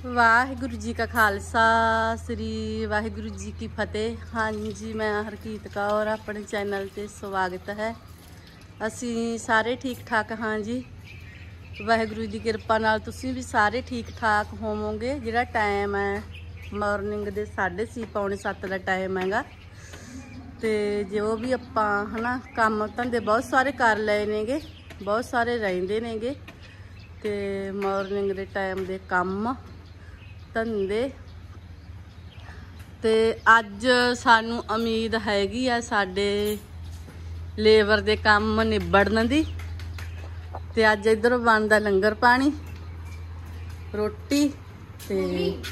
वाहिगुरु जी का खालसा श्री वाहिगुरु जी की फतेह। हाँ जी, मैं हरकीत कौर अपने चैनल ते स्वागत है। असी सारे ठीक ठाक हाँ जी, वाहिगुरु की किरपा नाल तुसीं भी सारे ठीक ठाक होवोगे। जिहड़ा टाइम है मॉर्निंग दे 6:30 पौने 7 का टाइम हैगा, तो जो भी आपां है ना काम धंधे बहुत सारे कर लए नेगे, बहुत सारे रहिंदे नेगे, ते मॉर्निंग दे टाइम दे काम धंधे ते अज सानू उम्मीद हैगी आ साडे लेबर दे काम निबड़न दी। ते अज इधर बनदा लंगर पानी रोटी ते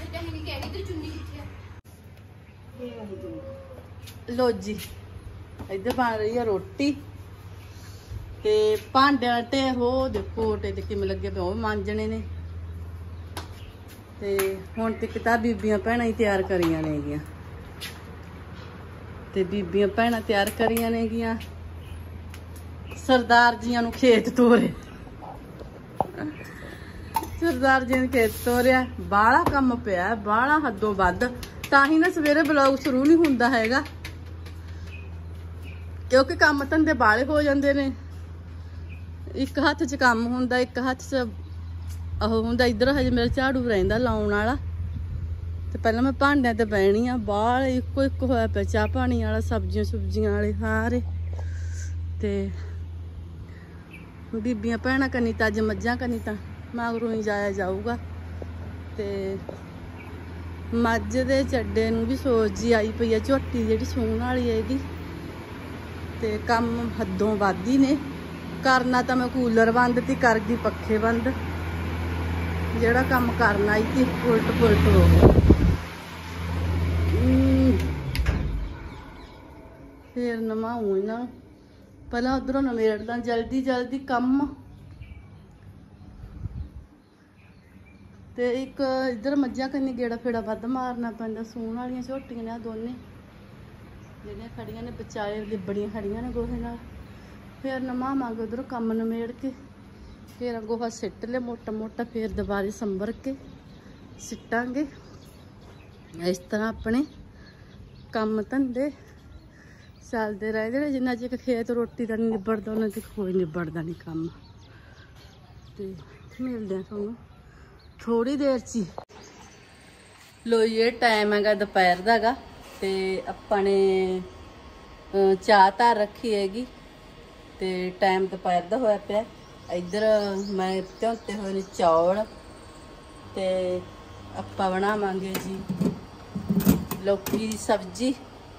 लो जी इधर बन रही है रोटी ते भांडे ढेर हो देखो ओटे ते किवें लगे पे ओह मांजने ने। ते हुण तक तां बीबियां भैणां ही तैयार करियां नेगियां, ते बीबियां भैणां तैयार करियां नेगियां। सरदार जियां नूं खेत तोरे, सरदार जी ने खेत तोरिया। बाहला काम पिया, बाहला हदों वध, तां ही ना सवेरे ब्लॉग शुरू नहीं हुंदा हैगा, क्योंकि काम धंधे बाले हो जाते ने। एक हथ च काम हुंदा, एक हथ च ओह हुंदा। इधर हजे मेरा झाड़ू रहिंदा लाउण वाला, ते पहलां मैं भांडियां ते बैणी आ। बाल इक्को इक होया पिया चाह पानी वाला, सब्जियां सुब्जियां वाले सारे। ते बीबियां भैणां कन्नी तां अज मज्झां कन्नी तां मगरों ही जाया जाऊगा। ते मज्झ दे चड्डे नूं भी सोच जी आई पई है, झोटी जिहड़ी सूण वाली हैगी। ते कम हदों वध ही ने। करना तां मैं कूलर बंद ती कर गई, पक्खे बंद। जेड़ा काम करना ही थी उल्ट पुलट हो गया। फिर नमाऊं इन्हां, पहला उधरों नवेड़दा जल्दी जल्दी कम। ते एक इधर मज्झां कन्नी गेड़ा फेड़ा वध मारना पैंदा। सूण वालियां झोटियां ने दोने ਜਿਹੜੀਆਂ खड़ियां ने बचाए लिबड़ियां खड़ियां ने गोहे नाल। फिर नमावांगे उधरों कम नमेड़ के, फिर गोहा सिट ले मोटा मोटा, फिर दोबारे संभर के सिटांगे। इस तरह अपने काम धंधे चलते रह जे। जिन्ना चिर खेत रोटी का नहीं निबड़ता उन्ना चिर कोई निबड़ता नहीं काम। तो मिलते हैं थोनों थोड़ी देर ची। लो ये टाइम हैगा दोपहर का गा, ते अपने चाह धार रखी हैगी, ते टाइम दोपहर का होया पिया। इधर मैं ध्योते हुए ने चौल, ते आपां बनावांगे जी लौकी की सब्जी।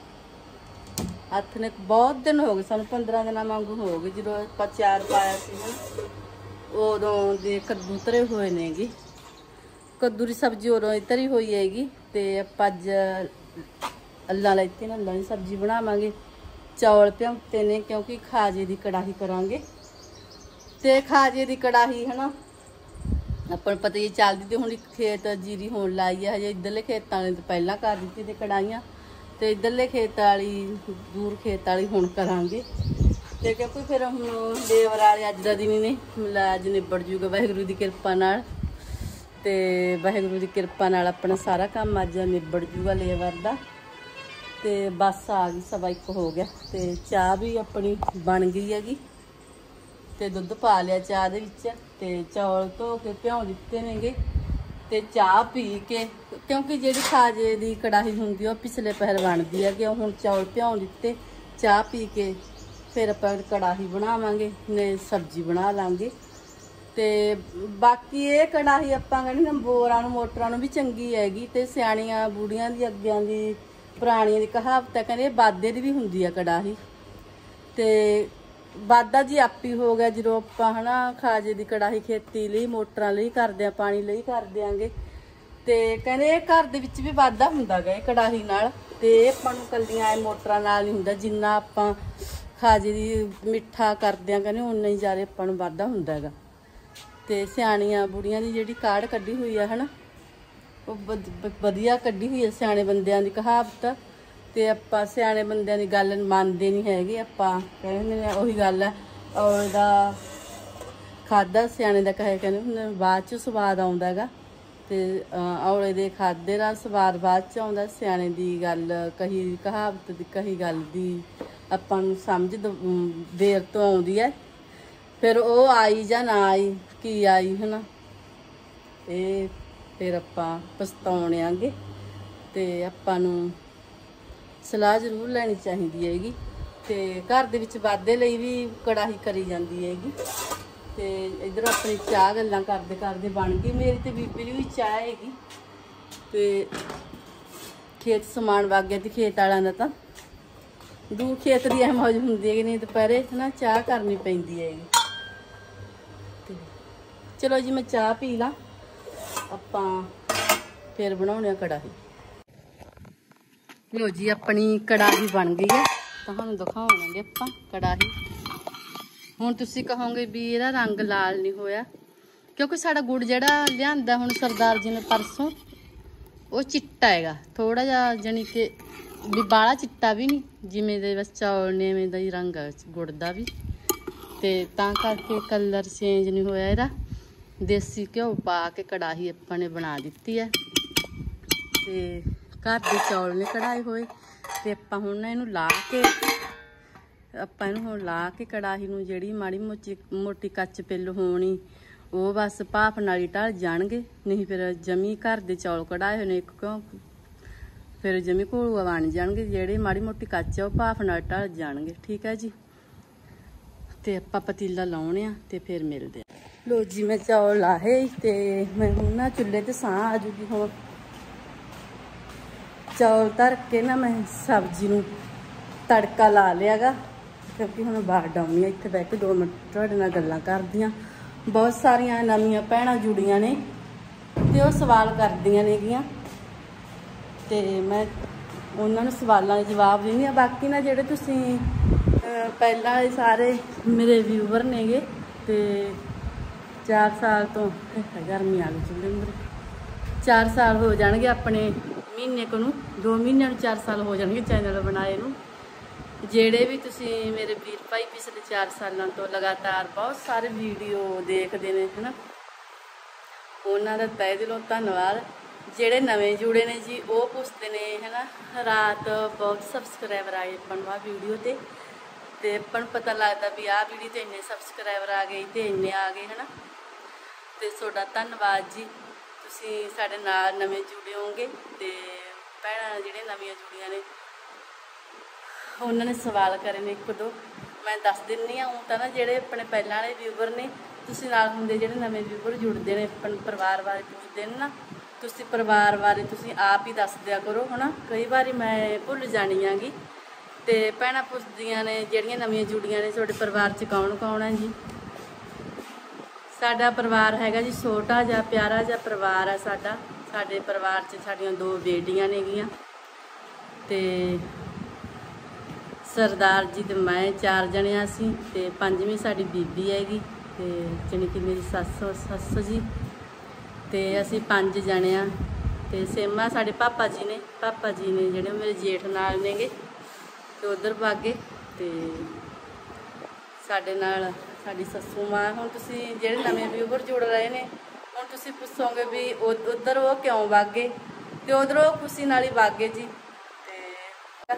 हथ ने बहुत दिन हो गए, सानू 15 दिन वांगू हो गए जो आपां चार पाया सी उदों दे कद्दू धरे हुए ने गी। कद्दू की सब्जी उदों ही धरी हुई हैगी। ते आपां अज अल्लां लैते ने, अल्लां की सब्जी बनावांगे। चौल भिउते ने क्योंकि खाजे की कड़ाही करांगे। ते खाजे की कड़ाही है ना अपन पता ही चलती। तो हुण खेत जीरी होण लाई है, हजे इधरले खेतां ने तो पहलां कर दित्ती ते कड़ाहियां, ते इधरले खेत वाली दूर खेत वाली हुण करांगे। ते क्योंकि फिर हुण लेबर वाले अज दा दिन ने अज निबड़ जूगा वाहिगुरू की किरपा नाल। ते वाहिगुरू की किरपा नाल अपना सारा काम अज निबड़ जूगा लेबर दा। ते बस आ गई, 1:15 हो गया। ते चाह भी अपनी बन गई हैगी, ते दुध पा लिया चाह दे विच, ते चौल धो के भिओं दिते नेगे। ते चाह पी के, क्योंकि जिहड़ी खाजे की कड़ाही हुंदी ओह पिछले पहर बनदी है कि हुण चौल भिओं दिते, चाह पी के फिर आपां कड़ाही बनावांगे ने सब्जी बना लांगे। ते बाकी ये कड़ाही आपां कहने बोरां नूं मोटरां नूं भी चंगी हैगी। ते सियाणियां बूढ़ियां दी अग्गियां दी पुराणियां दी कहावत है, कहंदे वाधे दी भी हुंदी है कड़ाही। ते वाधा जी आपी हो गया जो आपां है ना खाजे की कड़ाही खेती लई मोटरां लई करदे आ, पानी लई कर देंगे। ते कहंदे घर दे विच भी वाधा हुंदा गा कड़ाही नाल। ते आपां नूं कल्लियां मोटरां नाल नहीं हुंदा, जिन्ना आपां खाजे दी मिठा करदे आ कहंदे उन्ना ही ज़्यादा आपां नूं वाधा हुंदा गा। ते सियाणियां बुढ़ियां दी जिहड़ी काढ़ कड्ढी हुई है ना, वधिया कड्ढी हुई है सियाणे बंदियां दी कहावत। ते आपां सियाणे बंदियां दी गल मनदे नहीं हैगे, आपां कहने उही गल है औरदा खाधा सियाणे दा कहे कहने बाद च स्वाद आउंदा गा। ਤੇ ਔਲੇ ਦੇ ਖਾਦੇ ਦਾ ਸਵਾਦ ਬਾਅਦ ਚ ਆਉਂਦਾ। ਸਿਆਣੇ ਦੀ ਗੱਲ ਕਹੀ ਕਹਾਵਤ ਦੀ ਕਹੀ ਗੱਲ ਦੀ ਆਪਾਂ ਨੂੰ ਸਮਝ ਦੇਰ ਤੋਂ ਆਉਂਦੀ ਹੈ। ਫਿਰ ਉਹ ਆਈ ਜਾਂ ਨਾ ਆਈ ਕੀ ਆਈ ਹਨਾ, ਇਹ ਫਿਰ ਆਪਾਂ ਪਛਤਾਉਣੇ ਆਂਗੇ। ਤੇ ਆਪਾਂ ਨੂੰ ਸਲਾਹ ਜ਼ਰੂਰ ਲੈਣੀ ਚਾਹੀਦੀ ਹੈਗੀ। ਤੇ ਘਰ ਦੇ ਵਿੱਚ ਵਾਧੇ ਲਈ ਵੀ ਕੜਾਹੀ ਕਰੀ ਜਾਂਦੀ ਹੈਗੀ। ਤੇ ਇੱਧਰ ਆਪਣੀ ਚਾਹ ਗੱਲਾਂ ਕਰਦੇ ਕਰਦੇ ਬਣ ਗਈ। ਮੇਰੀ ਤੇ ਬੀਬੀ ਦੀ ਵੀ ਚਾਹ ਹੈਗੀ। ਤੇ ਖੇਤ ਸਮਾਨ ਵਗ ਗਿਆ ਤੇ ਖੇਤ ਵਾਲਿਆਂ ਦਾ ਤਾਂ ਦੂਰ ਖੇਤ ਦੀ ਇਹ ਮੌਜ ਹੁੰਦੀ ਹੈ ਕਿ ਨਹੀਂ, ਦੁਪਹਿਰੇ ਨਾ ਚਾਹ ਕਰਨੀ ਪੈਂਦੀ ਹੈਗੀ। ਤੇ ਚਲੋ ਜੀ ਮੈਂ ਚਾਹ ਪੀ ਲਾਂ, ਆਪਾਂ ਫਿਰ ਬਣਾਉਣੇ ਆ ਕੜਾਹੀ। ਲੋ ਜੀ ਆਪਣੀ ਕੜਾਹੀ ਬਣ ਗਈ ਹੈ, ਤੁਹਾਨੂੰ ਦਿਖਾਵਾਂਗੇ ਆਪਾਂ ਕੜਾਹੀ। ਹੁਣ ਤੁਸੀਂ ਕਹੋਗੇ ਵੀ ਇਹਦਾ ਰੰਗ ਲਾਲ ਨਹੀਂ ਹੋਇਆ, ਕਿਉਂਕਿ ਸਾਡਾ ਗੁੜ ਜਿਹੜਾ ਲਿਆਂਦਾ ਹੁਣ ਸਰਦਾਰ ਜੀ ਨੇ ਪਰਸੋਂ, ਉਹ ਚਿੱਟਾ ਹੈਗਾ ਥੋੜਾ ਜਿਹਾ, ਜਾਣੀ ਕਿ ਵੀ ਬਾਹਲਾ ਚਿੱਟਾ ਵੀ ਨਹੀਂ, ਜਿਵੇਂ ਦੇ ਬਸ ਚੌਲ ਨੇ ਐਵੇਂ ਦਾ ਹੀ ਰੰਗ ਹੈ ਗੁੜ ਦਾ ਵੀ। ਤੇ ਤਾਂ ਕਰਕੇ ਕਲਰ ਚੇਂਜ ਨਹੀਂ ਹੋਇਆ ਇਹਦਾ। ਦੇਸੀ ਘਿਓ ਪਾ ਕੇ ਕੜਾਹੀ ਆਪਾਂ ਨੇ ਬਣਾ ਦਿੱਤੀ ਹੈ। ਤੇ ਘਰ ਦੇ ਚੌਲ ਨੇ ਕਢਾਏ ਹੋਏ। ਤੇ ਆਪਾਂ ਹੁਣ ਇਹਨੂੰ ਲਾ ਕੇ ਕੜਾਹੀ ਨੂੰ ਜਿਹੜੀ ਮਾੜੀ ਮੋਟੀ ਕੱਚ ਪਿੱਲ ਹੋਣੀ, ਉਹ ਬਸ ਭਾਫ ਨਾਲ ਹੀ ਢਲ ਜਾਣਗੇ। ਨਹੀਂ ਫਿਰ ਜਮੀ ਘਰ ਦੇ ਚੌਲ ਕਢਾਏ ਹੋਏ ਨੇ ਕਿਉਂ ਫਿਰ ਜਮੀ ਘੋਲੂਆ ਬਣ ਜਾਣਗੇ। ਜਿਹੜੇ ਮਾੜੀ ਮੋਟੀ ਕੱਚ ਆ ਉਹ ਭਾਫ ਨਾਲ ਢਲ ਜਾਣਗੇ। ਠੀਕ ਹੈ ਜੀ। ਤੇ ਆਪਾਂ ਪਤੀਲਾ ਲਾਉਣੇ ਆ ਤੇ ਫਿਰ ਮਿਲਦੇ ਆ। ਲੋ ਜੀ ਮੈਂ ਚੌਲ ਲਾਹੇ ਤੇ ਮੈਂ ਹੁਣ ਨਾ ਚੁੱਲ੍ਹੇ ਤੇ ਸਾਹ ਆ ਜੂਗੀ। ਹੁਣ ਚੌਲ ਧਰ ਕੇ ਨਾ ਮੈਂ ਸਬਜ਼ੀ ਨੂੰ ਤੜਕਾ ਲਾ ਲਿਆਗਾ, ਕਿਉਂਕਿ ਹੁਣ ਬਾਹਰ ਡਾਉਣੀ ਆ। ਇੱਥੇ ਬਹਿ ਕੇ 2 ਮਿੰਟ ਤੁਹਾਡੇ ਨਾਲ ਗੱਲਾਂ ਕਰਦੀਆਂ। ਬਹੁਤ ਸਾਰੀਆਂ ਨਵੀਆਂ ਭੈਣਾਂ ਜੁੜੀਆਂ ਨੇ ਤੇ ਉਹ ਸਵਾਲ ਕਰਦੀਆਂ ਨੇਗੀਆਂ, ਤੇ ਮੈਂ ਉਹਨਾਂ ਨੂੰ ਸਵਾਲਾਂ ਦੇ ਜਵਾਬ ਦਿੰਦੀ ਆ। ਬਾਕੀ ਨਾ ਜਿਹੜੇ ਤੁਸੀਂ ਪਹਿਲਾਂ ਵਾਲੇ ਸਾਰੇ ਮੇਰੇ ਵਿਊਵਰ ਨੇਗੇ, ਤੇ 4 ਸਾਲ ਤੋਂ ਗਰਮੀ ਆ ਗਈ ਚੁੱਲ੍ਹੇ ਅੰਦਰ, 4 ਸਾਲ ਹੋ ਜਾਣਗੇ ਆਪਣੇ ਮਹੀਨੇ ਕੁ ਨੂੰ, 2 ਮਹੀਨਿਆਂ ਨੂੰ 4 ਸਾਲ ਹੋ ਜਾਣਗੇ ਚੈਨਲ ਬਣਾਏ ਨੂੰ। ਜਿਹੜੇ ਵੀ ਤੁਸੀਂ ਮੇਰੇ ਵੀਰ ਭਾਈ ਪਿਛਲੇ 4 ਸਾਲਾਂ ਤੋਂ ਲਗਾਤਾਰ ਬਹੁਤ ਸਾਰੇ ਵੀਡੀਓ ਦੇਖਦੇ ਨੇ ਹੈ ਨਾ, ਉਹਨਾਂ ਦਾ ਤਹਿ ਦਿਲੋਂ ਧੰਨਵਾਦ। ਜਿਹੜੇ ਨਵੇਂ ਜੁੜੇ ਨੇ ਜੀ ਉਹ ਪੁੱਛਦੇ ਨੇ ਹੈ ਨਾ, ਰਾਤ ਬਹੁਤ ਸਬਸਕ੍ਰਾਈਬਰ ਆਏ ਆਪਾਂ ਨੂੰ ਆਹ ਵੀਡੀਓ ਤੇ ਆਪਾਂ ਨੂੰ ਪਤਾ ਲੱਗਦਾ ਵੀ ਆਹ ਵੀਡੀਓ ਤੇ ਇੰਨੇ ਸਬਸਕ੍ਰਾਈਬਰ ਆ ਗਏ ਤੇ ਇੰਨੇ ਆ ਗਏ ਹੈ ਨਾ। ਤੇ ਤੁਹਾਡਾ ਧੰਨਵਾਦ ਜੀ, ਤੁਸੀਂ ਸਾਡੇ ਨਾਲ ਨਵੇਂ ਜੁੜੇ ਹੋਗੇ। ਤੇ ਭੈਣਾਂ ਜਿਹੜੇ ਨਵੀਆਂ ਜੁੜੀਆਂ ਨੇ ਉਹਨਾਂ ਨੇ ਸਵਾਲ ਕਰੇ ਨੇ 1-2 ਮੈਂ ਦੱਸ ਦਿੰਦੀ ਹਾਂ। ਉਹ ਤਾਂ ਨਾ ਜਿਹੜੇ ਆਪਣੇ ਪਹਿਲਾਂ ਵਾਲੇ ਵਿਊਵਰ ਨੇ, ਤੁਸੀਂ ਨਾਲ ਹੁੰਦੇ ਜਿਹੜੇ ਨਵੇਂ ਵਿਊਵਰ ਜੁੜਦੇ ਨੇ, ਆਪਣੇ ਪਰਿਵਾਰ ਬਾਰੇ ਪੁੱਛਦੇ ਨੇ ਨਾ, ਤੁਸੀਂ ਪਰਿਵਾਰ ਬਾਰੇ ਤੁਸੀਂ ਆਪ ਹੀ ਦੱਸ ਦਿਆ ਕਰੋ ਹੈ ਨਾ। ਕਈ ਵਾਰੀ ਮੈਂ ਭੁੱਲ ਜਾਣੀ ਆਂਗੀ। ਤੇ ਭੈਣਾਂ ਪੁੱਛਦੀਆਂ ਨੇ ਜਿਹੜੀਆਂ ਨਵੀਆਂ ਜੁੜੀਆਂ ਨੇ, ਤੁਹਾਡੇ ਪਰਿਵਾਰ 'ਚ ਕੌਣ ਕੌਣ ਹੈ ਜੀ? ਸਾਡਾ ਪਰਿਵਾਰ ਹੈਗਾ ਜੀ ਛੋਟਾ ਜਿਹਾ ਪਿਆਰਾ ਜਿਹਾ ਪਰਿਵਾਰ ਹੈ ਸਾਡਾ। ਸਾਡੇ ਪਰਿਵਾਰ 'ਚ ਸਾਡੀਆਂ 2 ਬੇਟੀਆਂ ਨੇਗੀਆਂ ਤੇ ਸਰਦਾਰ ਜੀ ਤੇ ਮੈਂ 4 ਜਣੇ ਅਸੀਂ, ਤੇ 5ਵੀਂ ਸਾਡੀ ਬੀਬੀ ਹੈਗੀ, ਤੇ ਜਾਣੀ ਕਿ ਮੇਰੀ ਸੱਸ ਜੀ, ਤੇ ਅਸੀਂ 5 ਜਣੇ ਆ। ਤੇ ਸੇਮਾ ਸਾਡੇ ਪਾਪਾ ਜੀ ਨੇ ਜਿਹੜੇ ਮੇਰੇ ਜੇਠ ਨਾਲ ਨੇਗੇ, ਤੇ ਉਧਰ ਭਾਗੇ। ਤੇ ਸਾਡੇ ਨਾਲ ਸਾਡੀ ਸੱਸੂ ਮਾਂ। ਹੁਣ ਤੁਸੀਂ ਜਿਹੜੇ ਨਵੇਂ ਵਿਊਵਰ ਜੁੜ ਰਹੇ ਨੇ, ਹੁਣ ਤੁਸੀਂ ਪੁੱਛੋਗੇ ਵੀ ਉਧਰ ਉਹ ਕਿਉਂ ਵਾਗੇ, ਤੇ ਉਧਰ ਉਹ ਖੁਸ਼ੀ ਨਾਲ ਹੀ ਵਾਗੇ ਜੀ। ਤੇ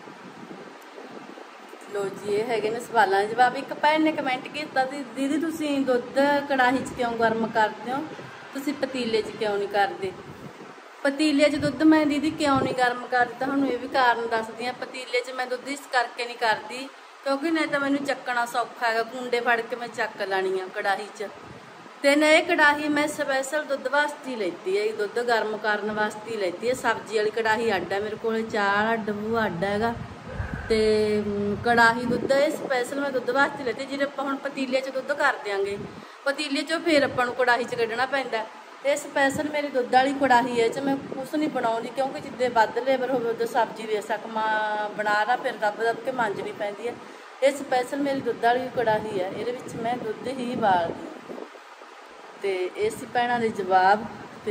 ਲੋ ਜੀ ਇਹ ਹੈਗੇ ਨੇ ਸਵਾਲਾਂ ਦੇ ਜਵਾਬ। ਇੱਕ ਭੈਣ ਨੇ ਕਮੈਂਟ ਕੀਤਾ ਸੀ, ਦੀਦੀ ਤੁਸੀਂ ਦੁੱਧ ਕੜਾਹੀ 'ਚ ਕਿਉਂ ਗਰਮ ਕਰਦੇ ਹੋ, ਤੁਸੀਂ ਪਤੀਲੇ 'ਚ ਕਿਉਂ ਨਹੀਂ ਕਰਦੇ? ਪਤੀਲੇ 'ਚ ਦੁੱਧ ਮੈਂ ਦੀਦੀ ਕਿਉਂ ਨਹੀਂ ਗਰਮ ਕਰਦੀ, ਤੁਹਾਨੂੰ ਇਹ ਵੀ ਕਾਰਨ ਦੱਸਦੀ ਹਾਂ। ਪਤੀਲੇ 'ਚ ਮੈਂ ਦੁੱਧ ਇਸ ਕਰਕੇ ਨਹੀਂ ਕਰਦੀ ਕਿਉਂਕਿ ਨਹੀਂ ਤਾਂ ਮੈਨੂੰ ਚੱਕਣਾ ਸੌਖਾ ਹੈਗਾ, ਕੁੰਡੇ ਫੜ ਕੇ ਮੈਂ ਚੱਕ ਲੈਣੀ ਆ ਕੜਾਹੀ 'ਚ। ਤੇ ਨਾ ਇਹ ਕੜਾਹੀ ਮੈਂ ਸਪੈਸ਼ਲ ਦੁੱਧ ਵਾਸਤੇ ਲੈਤੀ ਹੈ, ਦੁੱਧ ਗਰਮ ਕਰਨ ਵਾਸਤੇ ਲੈਤੀ ਹੈ। ਸਬਜ਼ੀ ਵਾਲੀ ਕੜਾਹੀ ਅੱਡ ਹੈ ਮੇਰੇ ਕੋਲ, ਚਾਹ ਵਾਲਾ ਡੱਬੂ ਅੱਡ ਹੈਗਾ, ਤੇ ਕੜਾਹੀ ਦੁੱਧ ਇਹ ਸਪੈਸ਼ਲ ਮੈਂ ਦੁੱਧ ਵਾਸਤੇ ਲੈਤੀ। ਜਿਹੜੇ ਆਪਾਂ ਹੁਣ ਪਤੀਲੇ 'ਚ ਦੁੱਧ ਕਰ ਦਿਆਂਗੇ, ਪਤੀਲੇ 'ਚੋਂ ਫਿਰ ਆਪਾਂ ਨੂੰ ਕੜਾਹੀ 'ਚ ਕੱਢਣਾ ਪੈਂਦਾ। ਇਹ ਸਪੈਸ਼ਲ ਮੇਰੀ ਦੁੱਧ ਵਾਲੀ ਕੜਾਹੀ ਹੈ, ਇਹ 'ਚ ਮੈਂ ਕੁਛ ਨਹੀਂ ਬਣਾਉਂਦੀ, ਕਿਉਂਕਿ ਜਿੱਦੇ ਵੱਧ ਲੇਬਰ ਹੋਵੇ ਉਦੋਂ ਸਬਜ਼ੀ ਬੇਸ਼ੱਕ ਬਣਾ ਲਾ, ਫਿਰ ਦੱਬ ਕੇ ਮਾਂਜਣੀ ਪੈਂਦੀ ਹੈ। ਇਹ ਸਪੈਸ਼ਲ ਮੇਰੀ ਦੁੱਧ ਵਾਲੀ ਕੜਾਹੀ ਹੈ, ਇਹਦੇ ਵਿੱਚ ਮੈਂ ਦੁੱਧ ਹੀ ਉਬਾਲਦੀ। ਤੇ ਇਹ ਸੀ ਭੈਣਾਂ ਦੇ ਜਵਾਬ।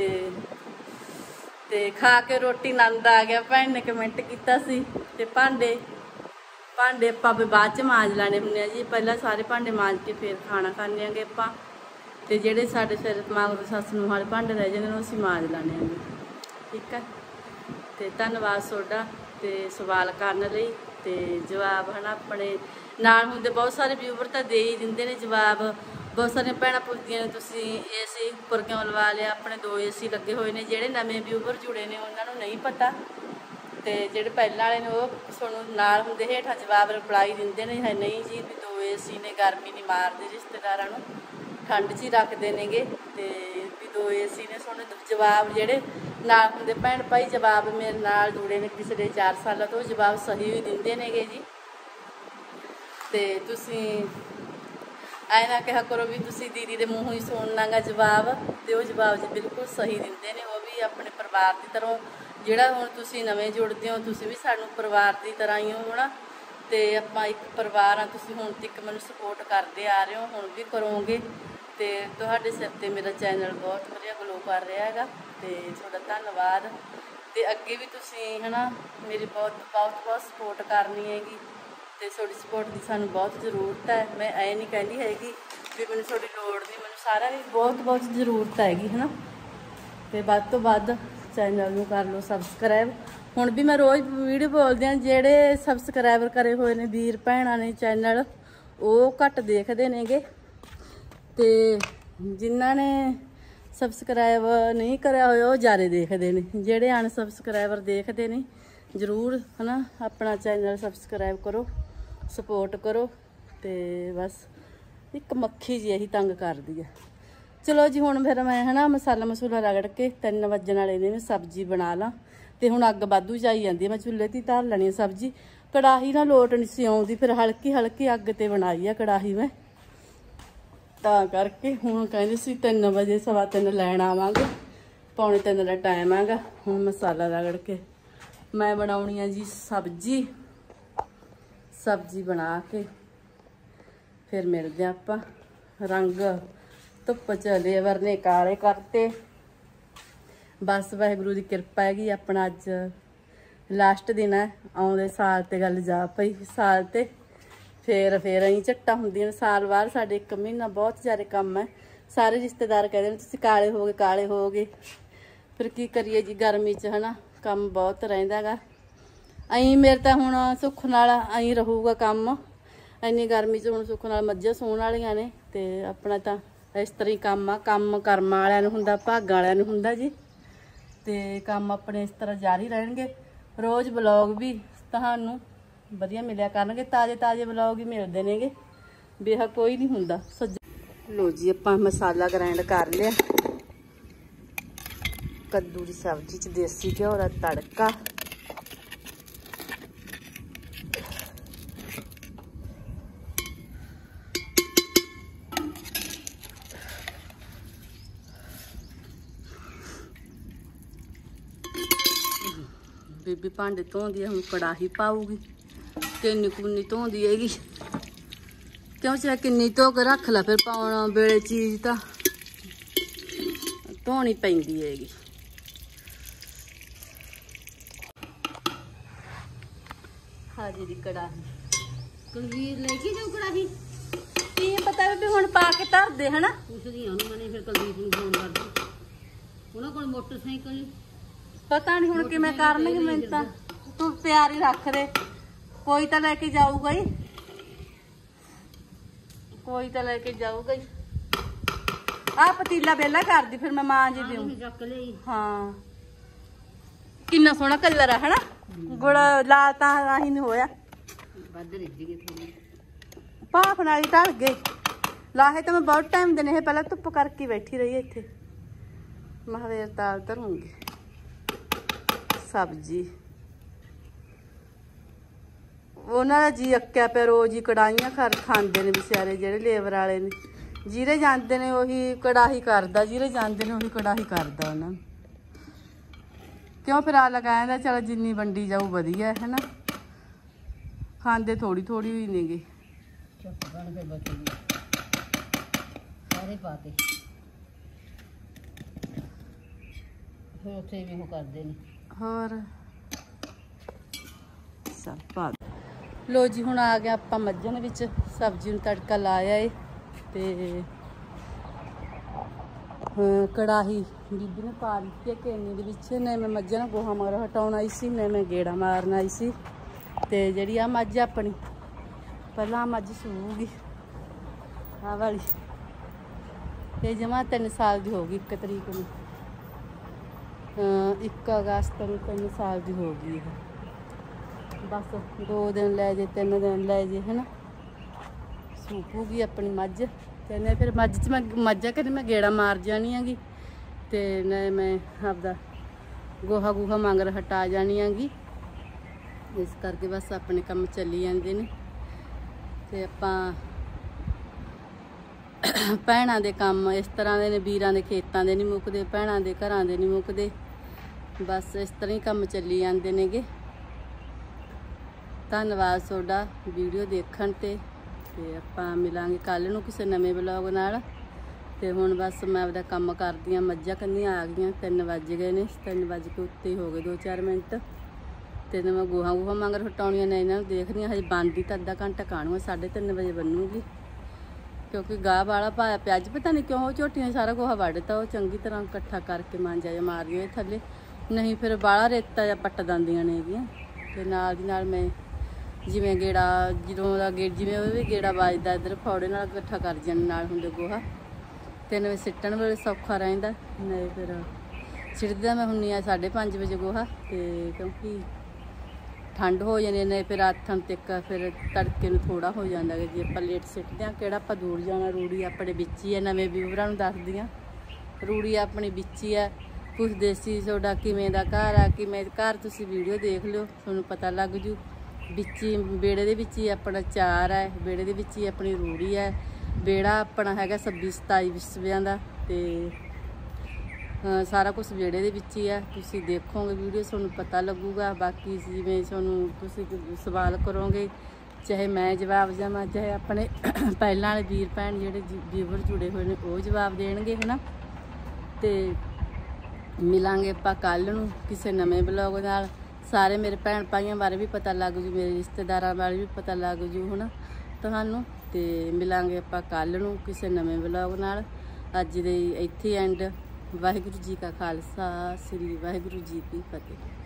ਤੇ ਖਾ ਕੇ ਰੋਟੀ ਆਨੰਦ ਆ ਗਿਆ, ਭੈਣ ਨੇ ਕਮੈਂਟ ਕੀਤਾ ਸੀ। ਤੇ ਭਾਂਡੇ ਆਪਾਂ ਵੀ ਬਾਅਦ 'ਚ ਮਾਂਜ ਲੈਣੇ ਹੁੰਦੇ ਆ ਜੀ, ਪਹਿਲਾਂ ਸਾਰੇ ਭਾਂਡੇ ਮਾਂਜ ਕੇ ਫਿਰ ਖਾਣਾ ਖਾਂਦੇ ਆਂਗੇ ਆਪਾਂ। ਤੇ ਜਿਹੜੇ ਸਾਡੇ ਫਿਰ ਮਗਰੋਂ ਸੱਸ ਨੂੰ ਵਾਲੇ ਭਾਂਡੇ ਰਹਿ ਜਾਂਦੇ ਨੇ ਉਹ ਅਸੀਂ ਮਾਂਜ ਲਾਣੇ ਆ। ਠੀਕ ਹੈ, ਤੇ ਧੰਨਵਾਦ ਤੁਹਾਡਾ ਤੇ ਸਵਾਲ ਕਰਨ ਲਈ। ਤੇ ਜਵਾਬ ਹੈ ਨਾ ਆਪਣੇ ਨਾਲ ਹੁੰਦੇ ਬਹੁਤ ਸਾਰੇ ਵਿਊਵਰ ਤਾਂ ਦੇ ਹੀ ਦਿੰਦੇ ਨੇ ਜਵਾਬ। ਬਹੁਤ ਸਾਰੀਆਂ ਭੈਣਾਂ ਪੁੱਛਦੀਆਂ ਨੇ ਤੁਸੀਂ ਏਸੀ ਉੱਪਰ ਕਿਉਂ ਲਵਾ ਲਿਆ। ਆਪਣੇ 2 ਏਸੀ ਲੱਗੇ ਹੋਏ ਨੇ। ਜਿਹੜੇ ਨਵੇਂ ਵਿਊਵਰ ਜੁੜੇ ਨੇ ਉਹਨਾਂ ਨੂੰ ਨਹੀਂ ਪਤਾ, ਤੇ ਜਿਹੜੇ ਪਹਿਲਾਂ ਵਾਲੇ ਨੇ ਉਹ ਤੁਹਾਨੂੰ ਨਾਲ ਹੁੰਦੇ ਹੇਠਾਂ ਜਵਾਬ ਰਿਪਲਾਈ ਦਿੰਦੇ ਨੇ, ਹੈ ਨਹੀਂ ਜੀ ਵੀ 2 ਏਸੀ ਨੇ ਗਰਮੀ ਨਹੀਂ ਮਾਰਦੇ ਰਿਸ਼ਤੇਦਾਰਾਂ ਨੂੰ, ਠੰਡ 'ਚ ਹੀ ਰੱਖਦੇ ਨੇਗੇ। ਤੇ ਵੀ 2 ਏਸੀ ਨੇ ਤੁਹਾਨੂੰ ਜਵਾਬ ਜਿਹੜੇ ਨਾਲ ਹੁੰਦੇ ਭੈਣ ਭਾਈ ਜਵਾਬ ਮੇਰੇ ਨਾਲ ਜੁੜੇ ਨੇ ਪਿਛਲੇ 4 ਸਾਲਾਂ ਤੋਂ ਜਵਾਬ ਸਹੀ ਹੀ ਦਿੰਦੇ ਨੇਗੇ ਜੀ। ਤੇ ਤੁਸੀਂ ਐਂ ਨਾ ਕਿਹਾ ਕਰੋ ਵੀ ਤੁਸੀਂ ਦੀਦੀ ਦੇ ਮੂੰਹੋਂ ਹੀ ਸੁਣਨਾ ਗਾ ਜਵਾਬ, ਤੇ ਉਹ ਜਵਾਬ ਜੀ ਬਿਲਕੁਲ ਸਹੀ ਦਿੰਦੇ ਨੇ। ਉਹ ਵੀ ਆਪਣੇ ਪਰਿਵਾਰ ਦੀ ਤਰ੍ਹਾਂ, ਜਿਹੜਾ ਹੁਣ ਤੁਸੀਂ ਨਵੇਂ ਜੁੜਦੇ ਹੋ ਤੁਸੀਂ ਵੀ ਸਾਨੂੰ ਪਰਿਵਾਰ ਦੀ ਤਰ੍ਹਾਂ ਹੀ ਹੋ ਨਾ। ਤੇ ਆਪਾਂ ਇੱਕ ਪਰਿਵਾਰ ਆ। ਤੁਸੀਂ ਹੁਣ ਤੱਕ ਮੈਨੂੰ ਸਪੋਰਟ ਕਰਦੇ ਆ ਰਹੇ ਹੋ, ਹੁਣ ਵੀ ਕਰੋਗੇ। ਤੇ ਤੁਹਾਡੇ ਸਿਰ ਤੇ ਮੇਰਾ ਚੈਨਲ ਬਹੁਤ ਵਧੀਆ ਗਲੋ ਕਰ ਰਿਹਾ ਹੈਗਾ, ਤੇ ਤੁਹਾਡਾ ਧੰਨਵਾਦ। ਤੇ ਅੱਗੇ ਵੀ ਤੁਸੀਂ ਹੈ ਨਾ ਮੇਰੀ ਬਹੁਤ ਸਪੋਰਟ ਕਰਨੀ ਹੈਗੀ, ਤੇ ਤੁਹਾਡੀ ਸਪੋਰਟ ਦੀ ਸਾਨੂੰ ਬਹੁਤ ਜ਼ਰੂਰਤ ਹੈ। ਮੈਂ ਐਂ ਨਹੀਂ ਕਹਿੰਦੀ ਹੈਗੀ ਵੀ ਮੈਨੂੰ ਤੁਹਾਡੀ ਲੋੜ ਨਹੀਂ, ਮੈਨੂੰ ਸਾਰਿਆਂ ਦੀ ਬਹੁਤ ਜ਼ਰੂਰਤ ਹੈਗੀ ਹੈ ਨਾ। ਤੇ ਵੱਧ ਤੋਂ ਵੱਧ ਚੈਨਲ ਨੂੰ ਕਰ ਲਓ ਸਬਸਕ੍ਰਾਈਬ। ਹੁਣ ਵੀ ਮੈਂ ਰੋਜ਼ ਵੀਡੀਓ ਬੋਲਦੀ ਹਾਂ, ਜਿਹੜੇ ਸਬਸਕ੍ਰਾਈਬਰ ਕਰੇ ਹੋਏ ਨੇ ਵੀਰ ਭੈਣਾਂ ਨੇ ਚੈਨਲ ਉਹ ਘੱਟ ਦੇਖਦੇ ਨੇਗੇ, ਤੇ ਜਿਨ੍ਹਾਂ ਨੇ ਸਬਸਕ੍ਰਾਈਬ ਨਹੀਂ ਕਰਿਆ ਹੋਇਆ ਉਹ ਜ਼ਿਆਦਾ ਦੇਖਦੇ ਨੇ। ਜਿਹੜੇ ਅਨਸਬਸਕ੍ਰਾਈਬਰ ਦੇਖਦੇ ਨੇ ਜ਼ਰੂਰ ਹੈ ਨਾ ਆਪਣਾ ਚੈਨਲ ਸਬਸਕ੍ਰਾਈਬ ਕਰੋ, ਸਪੋਰਟ ਕਰੋ। ਤੇ ਬਸ ਇੱਕ ਮੱਖੀ ਜੀ ਇਹੀ ਤੰਗ ਕਰਦੀ ਹੈ। ਚਲੋ ਜੀ ਹੁਣ ਫਿਰ ਮੈਂ ਹੈ ਨਾ ਮਸਾਲਾ ਰਗੜ ਕੇ 3 ਵਜਣ ਵਾਲੇ ਨੇ ਸਬਜ਼ੀ ਬਣਾ ਲਾਂ। ਤੇ ਹੁਣ ਅੱਗ ਵਾਧੂ ਜਾਈ ਜਾਂਦੀ ਹੈ, ਮੈਂ ਚੁੱਲ੍ਹੇ 'ਤੇ ਧਰ ਲੈਣੀ ਸਬਜ਼ੀ। ਕੜਾਹੀ ਨਾਲ ਲੋਟ ਨਹੀਂ ਸੀ ਆਉਂਦੀ, ਫਿਰ ਹਲਕੀ ਅੱਗ 'ਤੇ ਬਣਾਈ ਆ ਕੜਾਹੀ ਮੈਂ, ਤਾਂ ਕਰਕੇ। ਹੁਣ ਕਹਿੰਦੇ ਸੀ 3 ਵਜੇ 3:15 ਲੈਣ ਆਵਾਂਗੇ, 2:45 ਦਾ ਟਾਈਮ ਹੈਗਾ। ਹੁਣ ਮਸਾਲਾ ਰਗੜ ਕੇ ਮੈਂ ਬਣਾਉਣੀ ਆ ਜੀ ਸਬਜ਼ੀ ਬਣਾ ਕੇ ਫਿਰ ਮਿਲਦੇ ਆਪਾਂ। ਰੰਗ ਧੁੱਪ ਚਲੇ ਵਰਨੇ ਕਾਲੇ ਕਰਤੇ, ਬਸ ਵਾਹਿਗੁਰੂ ਦੀ ਕਿਰਪਾ ਹੈਗੀ। ਆਪਣਾ ਅੱਜ ਲਾਸਟ ਦਿਨ ਹੈ, ਆਉਂਦੇ ਸਾਲ ਤੇ ਗੱਲ ਜਾ ਪਈ ਸਾਲ ਤੇ ਫਿਰ ਅਸੀਂ ਝੱਟਾਂ ਹੁੰਦੀਆਂ ਨੇ ਸਾਲ ਬਾਅਦ। ਸਾਡੇ 1 ਮਹੀਨਾ ਬਹੁਤ ਜ਼ਿਆਦਾ ਕੰਮ ਹੈ। ਸਾਰੇ ਰਿਸ਼ਤੇਦਾਰ ਕਹਿੰਦੇ ਨੇ ਤੁਸੀਂ ਕਾਲੇ ਹੋ ਗਏ। ਫਿਰ ਕੀ ਕਰੀਏ ਜੀ, ਗਰਮੀ 'ਚ ਹੈ ਨਾ ਕੰਮ ਬਹੁਤ ਰਹਿੰਦਾ ਹੈਗਾ। ਮੇਰੇ ਤਾਂ ਹੁਣ ਸੁੱਖ ਨਾਲ ਐਂ ਰਹੂਗਾ ਕੰਮ, ਇੰਨੀ ਗਰਮੀ 'ਚ। ਹੁਣ ਸੁੱਖ ਨਾਲ ਮੱਝਾਂ ਸੂਣ ਵਾਲੀਆਂ ਨੇ, ਤੇ ਆਪਣਾ ਤਾਂ ਇਸ ਤਰ੍ਹਾਂ ਹੀ ਕੰਮ ਆ। ਕੰਮ ਕਰਮਾਂ ਵਾਲਿਆਂ ਨੂੰ ਹੁੰਦਾ, ਭਾਗਾਂ ਵਾਲਿਆਂ ਨੂੰ ਹੁੰਦਾ ਜੀ। ਤੇ ਕੰਮ ਆਪਣੇ ਇਸ ਤਰ੍ਹਾਂ ਜਾਰੀ ਰਹਿਣਗੇ। ਰੋਜ਼ ਵਲੌਗ ਵੀ ਤੁਹਾਨੂੰ ਵਧੀਆ ਮਿਲਿਆ ਕਰਨਗੇ, ਤਾਜ਼ੇ ਵਲੌਗ ਹੀ ਮਿਲਦੇ ਨੇਗੇ, ਬੇਹਾ ਕੋਈ ਨਹੀਂ ਹੁੰਦਾ। ਲੋ ਜੀ ਆਪਾਂ ਮਸਾਲਾ ਗ੍ਰਾਈਂਡ ਕਰ ਲਿਆ। ਕੱਦੂ ਦੀ ਸਬਜ਼ੀ 'ਚ ਦੇਸੀ ਘਿਓ ਦਾ ਤੜਕਾ, ਬੀਬੀ ਭਾਂਡੇ ਧੋਂਦੀ ਹੈ, ਹੁਣ ਕੜਾਹੀ ਪਾਊਗੀ। ਕਿੰਨੀ ਧੋਂਦੀ ਹੈਗੀ, ਕਿਉਂ ਚਾਹੇ ਕਿੰਨੀ ਧੋ ਕੇ ਰੱਖ ਲਾ, ਫਿਰ ਪਾਉਣ ਵੇਲੇ ਚੀਜ਼ ਤਾਂ ਧੋਣੀ ਪੈਂਦੀ ਹੈਗੀ। ਹਾਜੀ ਦੀ ਕੜਾਹੀ ਕੁਲਵੀਰ ਲੈ ਕੇ ਜਾਊ ਕੜਾਹੀ, ਕੀ ਪਤਾ ਵੀ ਹੁਣ ਪਾ ਕੇ ਧਰਦੇ ਹਨਾ। ਪੁੱਛਦੀ ਉਹਨੂੰ ਮੈਨੇ, ਫਿਰ ਕੁਲਵੀਰ ਨੂੰ ਫੋਨ ਕਰਦੀ, ਉਹਨਾਂ ਕੋਲ ਮੋਟਰਸਾਈਕਲ ਪਤਾ ਨਹੀਂ ਹੁਣ ਕਿਵੇਂ ਕਰਨਗੇ। ਮੈਨੂੰ ਤਾਂ ਤੂੰ ਤਿਆਰੀ ਰੱਖ ਦੇ, ਕੋਈ ਤਾਂ ਲੈ ਕੇ ਜਾਊਗਾ ਹੀ, ਆ ਪਤੀਲਾ ਵਿਹਲਾ ਕਰਦੀ, ਫਿਰ ਮੈਂ ਮਾਂਜ ਦਿਉ। ਹਾਂ ਕਿੰਨਾ ਸੋਹਣਾ ਕਲਰ ਆ ਹਨਾ, ਗੁੜ ਲਾਲ ਤਾਂ ਆਹੀ ਨਹੀਂ ਹੋਇਆ, ਭਾਫ ਨਾਲ ਹੀ ਢਲ ਗਏ। ਲਾਹੇ ਤਾਂ ਮੈਂ ਬਹੁਤ ਟਾਈਮ ਦੇ ਨੇ, ਇਹ ਪਹਿਲਾਂ ਧੁੱਪ ਕਰਕੇ ਬੈਠੀ ਰਹੀ ਇੱਥੇ। ਮਹਾਵੇਰ ਦਾਲ ਧਰੂੰਗੀ, ਸਬਜ਼ੀ। ਉਹਨਾਂ ਦਾ ਜੀ ਅੱਕਿਆ ਪਿਆ, ਰੋਜ਼ ਹੀ ਕੜਾਹੀਆਂ ਖਾਂਦੇ ਨੇ ਵਿਚਾਰੇ, ਜਿਹੜੇ ਲੇਬਰ ਵਾਲੇ ਨੇ। ਜਿਹਦੇ ਜਾਂਦੇ ਨੇ ਉਹੀ ਕੜਾਹੀ ਕਰਦਾ, ਜਿਹਦੇ ਜਾਂਦੇ ਨੇ ਉਹੀ ਕੜਾਹੀ ਕਰਦਾ ਉਹਨਾਂ ਨੂੰ। ਕਿਉਂ ਫਿਰ ਆ ਲਗਾਇਆ, ਚਲ ਜਿੰਨੀ ਵੰਡੀ ਜਾਊ ਵਧੀਆ ਹੈ ਨਾ। ਖਾਂਦੇ ਥੋੜੀ ਹੀ ਨੇਗੇ। ਸਾਰੇ ਪਾਤੇ ਫਿਰ ਉੱਥੇ ਵੀ ਉਹ ਕਰਦੇ ਨੇ ਹੋਰ ਸਭ ਪਾ। ਲੋ ਜੀ ਹੁਣ ਆ ਗਿਆ ਆਪਾਂ ਮੱਝਾਂ ਦੇ ਵਿੱਚ, ਸਬਜ਼ੀ ਨੂੰ ਤੜਕਾ ਲਾਇਆ ਏ। ਤੇ ਕੜਾਹੀ ਬੀਬੀ ਨੇ ਪਾ ਦਿੱਤੀ ਕੇਨੀ ਦੇ ਵਿੱਚ। ਨੇ ਮੈਂ ਮੱਝਾਂ ਨੂੰ ਗੋਹਾ ਮਗਰ ਹਟਾਉਣ ਆਈ ਸੀ, ਨੇ ਮੈਂ ਗੇੜਾ ਮਾਰਨ ਆਈ ਸੀ। ਤੇ ਜਿਹੜੀ ਆ ਮੱਝ ਆਪਣੀ ਪਹਿਲਾਂ ਮੱਝ ਸੂਗੀ ਆਹ ਵਾਲੀ, ਇਹ ਜਮਾ 3 ਸਾਲ ਦੀ ਹੋ ਗਈ। 1 ਤਰੀਕ ਨੂੰ 1 ਅਗਸਤ ਨੂੰ 3 ਸਾਲ ਦੀ ਹੋ ਗਈ ਇਹ। ਬਸ 2 ਦਿਨ ਲੈ ਜੇ 3 ਦਿਨ ਲੈ ਜੇ ਹੈ ਨਾ ਸੂਪੂਗੀ ਆਪਣੀ ਮੱਝ। ਤੇ ਨੇ ਫਿਰ ਮੱਝ 'ਚ ਮੈਂ ਮੱਝਾਂ ਕਦੇ ਮੈਂ ਗੇੜਾ ਮਾਰ ਜਾਣੀ ਹੈਗੀ ਤੇ ਨੇ ਮੈਂ ਆਪਦਾ ਗੋਹਾ ਗੂਹਾ ਮੰਗਰ ਹਟਾ ਜਾਣੀ ਹੈਗੀ। ਇਸ ਕਰਕੇ ਬਸ ਆਪਣੇ ਕੰਮ ਚੱਲੀ ਜਾਂਦੇ ਨੇ। ਤੇ ਆਪਾਂ ਭੈਣਾਂ ਦੇ ਕੰਮ ਇਸ ਤਰ੍ਹਾਂ ਦੇ ਨੇ, ਵੀਰਾਂ ਦੇ ਖੇਤਾਂ ਦੇ ਨਹੀਂ ਮੁੱਕਦੇ, ਭੈਣਾਂ ਦੇ ਘਰਾਂ ਦੇ ਨਹੀਂ ਮੁੱਕਦੇ। ਬਸ ਇਸ ਤਰ੍ਹਾਂ ਹੀ ਕੰਮ ਚੱਲੀ ਜਾਂਦੇ ਨੇਗੇ। ਧੰਨਵਾਦ ਤੁਹਾਡਾ ਵੀਡੀਓ ਦੇਖਣ ਤੇ ਆਪਾਂ ਮਿਲਾਂਗੇ ਕੱਲ ਨੂੰ ਕਿਸੇ ਨਵੇਂ ਵਲੌਗ ਨਾਲ। ਤੇ ਹੁਣ ਬਸ ਮੈਂ ਆਪਦਾ ਕੰਮ ਕਰਦੀ ਹਾਂ। ਮੱਝਾਂ ਕੰਨੀਆਂ ਆ ਗਈਆਂ, 3 ਵੱਜ ਗਏ ਨੇ, 3 ਵੱਜ ਕੇ ਉੱਤੇ ਹੋ ਗਏ 2-4 ਮਿੰਟ। ਤੇ ਮੈਂ ਗੋਹਾ ਗੂਹਾ ਮੰਗਰ ਹਟਾਉਣੀਆਂ ਨੇ, ਇਹਨਾਂ ਨੂੰ ਦੇਖਦੀ ਹਾਂ। ਹਜੇ ਬੰਦੀ ਤਾਂ ਅੱਧਾ ਘੰਟਾ ਕਾਣੂ 3:30 ਵਜੇ ਬੰਨੂਗੀ, ਕਿਉਂਕਿ ਗਾਹ ਵਾਲਾ ਪਾਇਆ ਪਿਆ। ਅੱਜ ਪਤਾ ਨਹੀਂ ਕਿਉਂ ਝੋਟੀਆਂ ਸਾਰਾ ਗੋਹਾ ਵੱਢਤਾ। ਉਹ ਚੰਗੀ ਤਰ੍ਹਾਂ ਇਕੱਠਾ ਕਰਕੇ ਮਾਂਜਾ ਜਿਹਾ ਮਾਰਦੀਆਂ ਥੱਲੇ, ਨਹੀਂ ਫਿਰ ਬਾਹਲਾ ਰੇਤਾ ਜਾਂ ਪੱਟ ਦਿੰਦੀਆਂ ਨੇ ਹੈਗੀਆਂ। ਤੇ ਨਾਲ ਦੀ ਨਾਲ ਮੈਂ ਜਿਵੇਂ ਗੇੜਾ ਜਦੋਂ ਦਾ ਜਿਵੇਂ ਉਹ ਵੀ ਗੇੜਾ ਵੱਜਦਾ ਇੱਧਰ ਫੌੜੇ ਨਾਲ ਇਕੱਠਾ ਕਰ ਜਾਣ ਨਾਲ ਹੁੰਦੇ ਗੋਹਾ। ਤੇ ਨਵੇਂ ਸਿੱਟਣ ਵੇਲੇ ਸੌਖਾ ਰਹਿੰਦਾ। ਨਹੀਂ ਫਿਰ ਸਿੱਟਦਾ ਮੈਂ ਹੁੰਦੀ ਆ 5:30 ਵਜੇ ਗੋਹਾ। ਤੇ ਕਿਉਂਕਿ ਠੰਡ ਹੋ ਜਾਂਦੀ ਨੇ, ਫਿਰ ਆਥਣ ਤੱਕ ਫਿਰ ਤੜਕੇ ਨੂੰ ਥੋੜਾ ਹੋ ਜਾਂਦਾ ਕਿ ਜੇ ਆਪਾਂ ਲੇਟ ਸਿੱਟਦੇ ਹਾਂ ਕਿਹੜਾ ਆਪਾਂ ਦੂਰ ਜਾਣਾ। ਰੂੜੀ ਆਪਣੇ ਵਿੱਚ ਹੀ ਹੈ। ਨਵੇਂ ਵਿਊਵਰਾਂ ਨੂੰ ਦੱਸਦੀ ਹਾਂ, ਰੂੜੀ ਆਪਣੀ ਵਿੱਚ ਹੀ ਹੈ। ਕੁਛ ਦੇਸੀ ਤੁਹਾਡਾ ਕਿਵੇਂ ਦਾ ਘਰ ਆ, ਕਿਵੇਂ ਘਰ ਤੁਸੀਂ ਵੀਡੀਓ ਦੇਖ ਲਿਓ, ਤੁਹਾਨੂੰ ਪਤਾ ਲੱਗ ਜੂ। ਵਿੱਚ ਹੀ ਵਿਹੜੇ ਦੇ ਵਿੱਚ ਹੀ ਆਪਣਾ ਚਾਰ ਹੈ, ਵਿਹੜੇ ਦੇ ਵਿੱਚ ਹੀ ਆਪਣੀ ਰੂੜੀ ਹੈ। ਵਿਹੜਾ ਆਪਣਾ ਹੈਗਾ 26-27 ਵਿਸਵਿਆਂ ਦਾ। ਤੇ ਸਾਰਾ ਕੁਛ ਵਿਹੜੇ ਦੇ ਵਿੱਚ ਹੀ ਹੈ। ਤੁਸੀਂ ਦੇਖੋਗੇ ਵੀਡੀਓ ਤੁਹਾਨੂੰ ਪਤਾ ਲੱਗੂਗਾ। ਬਾਕੀ ਜਿਵੇਂ ਤੁਹਾਨੂੰ ਤੁਸੀਂ ਸਵਾਲ ਕਰੋਗੇ, ਚਾਹੇ ਮੈਂ ਜਵਾਬ ਦੇਵਾਂ, ਚਾਹੇ ਆਪਣੇ ਪਹਿਲਾਂ ਵਾਲੇ ਵੀਰ ਭੈਣ ਜਿਹੜੇ ਵੀਵਰ ਜੁੜੇ ਹੋਏ ਨੇ ਉਹ ਜਵਾਬ ਦੇਣਗੇ ਹੈ ਨਾ। ਤੇ ਮਿਲਾਂਗੇ ਆਪਾਂ ਕੱਲ ਨੂੰ ਕਿਸੇ ਨਵੇਂ ਵਲੌਗ ਨਾਲ। ਸਾਰੇ ਮੇਰੇ ਭੈਣ ਭਾਈਆਂ ਬਾਰੇ ਵੀ ਪਤਾ ਲੱਗ ਜੂ, ਮੇਰੇ ਰਿਸ਼ਤੇਦਾਰਾਂ ਬਾਰੇ ਵੀ ਪਤਾ ਲੱਗ ਜੂ ਹੈ ਨਾ ਤੁਹਾਨੂੰ। ਤੇ ਮਿਲਾਂਗੇ ਆਪਾਂ ਕੱਲ ਨੂੰ ਕਿਸੇ ਨਵੇਂ ਵਲੌਗ ਨਾਲ। ਅੱਜ ਦੇ ਇੱਥੇ ਐਂਡ। ਵਾਹਿਗੁਰੂ ਜੀ ਕਾ ਖਾਲਸਾ, ਸ੍ਰੀ ਵਾਹਿਗੁਰੂ ਜੀ ਕੀ ਫਤਿਹ।